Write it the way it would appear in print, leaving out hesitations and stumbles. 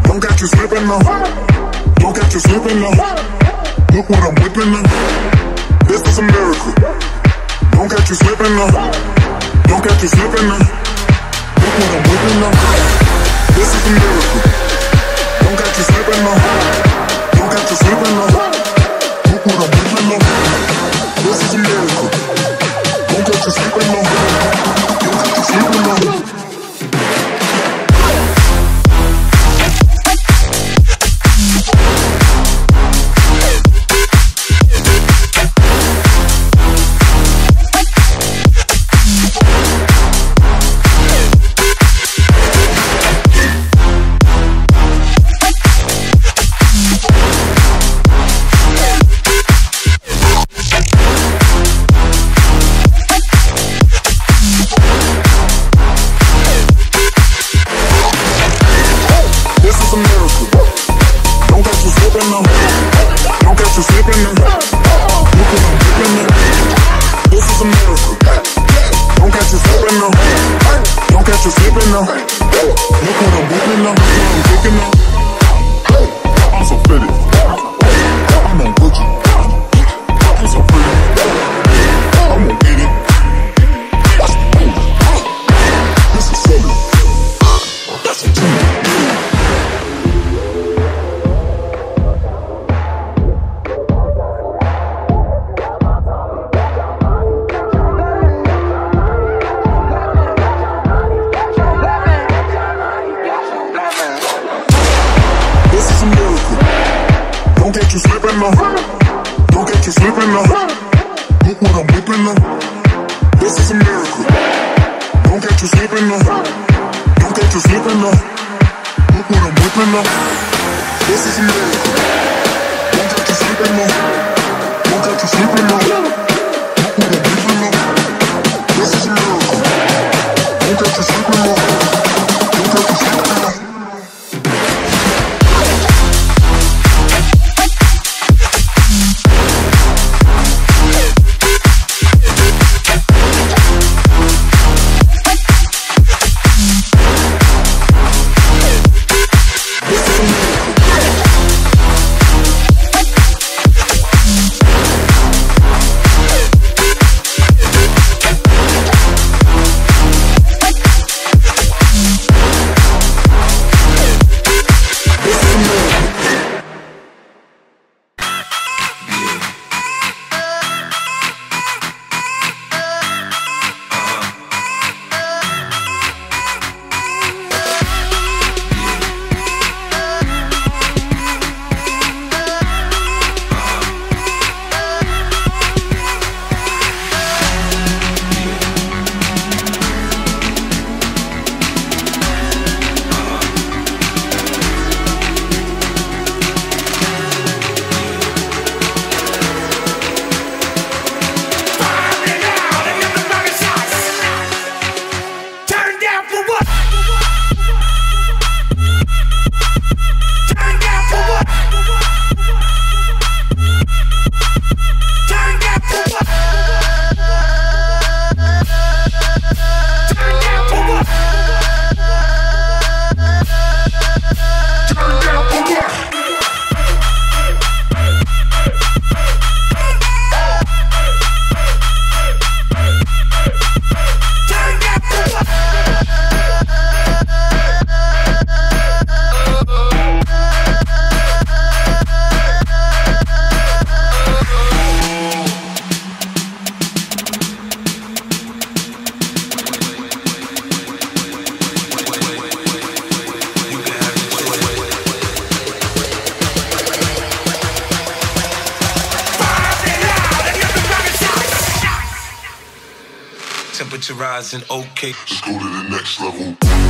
Don't catch you slipping now. Don't catch you slipping now. Look what I'm whipping now. This is a miracle. Don't catch you slipping now. Don't catch you slipping now. Look what I'm whipping now. This is a miracle. Don't catch you slipping now. Don't catch you slipping now. Look what I'm whipping now. This is a miracle. Don't catch you slipping now. Don't catch you slipping now. Temperature rising, okay. Just go to the next level.